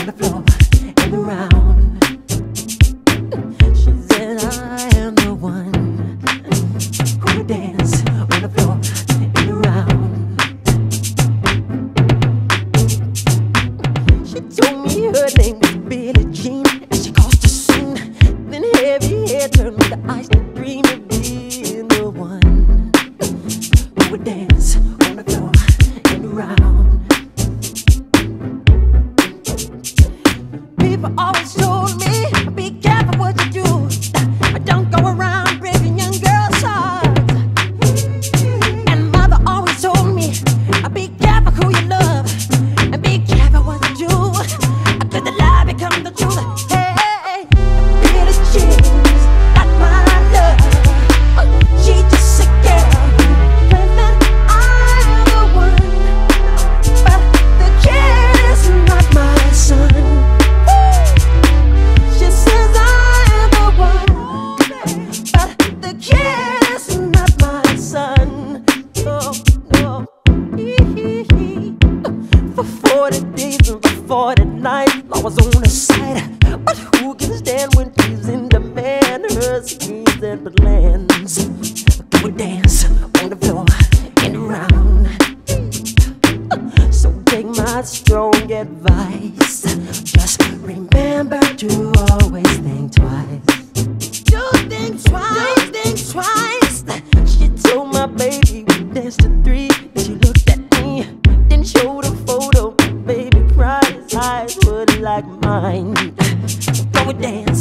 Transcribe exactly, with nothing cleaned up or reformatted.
on the floor and around. She said I am the one who would dance on the floor and around. She told me her name was Billie Jean, and she caused a scene. Then heavy hair turned with the eyes to dream of being the one who would dance on the floor and around. People always told me, be careful what you do. Don't go around breaking young girls' hearts. And mother always told me, be careful who you love, and be careful what you do, cause the lie becomes the truth. Hey, Billie Jean's not my love. She just a girl claims that I'm the one, but the kid is not my son. She says I'm the one, but the kid is not my son. No, no. For forty days and for forty nights, I was on her side. But who can stand when she's in demand? Her schemes and plans. We would dance on the floor and around. So take my strong advice. Just remember to always think twice. Do think twice, think twice. She told my baby we danced to three. She looked at me, then showed a photo. Baby cried, his eyes were like mine. Go and dance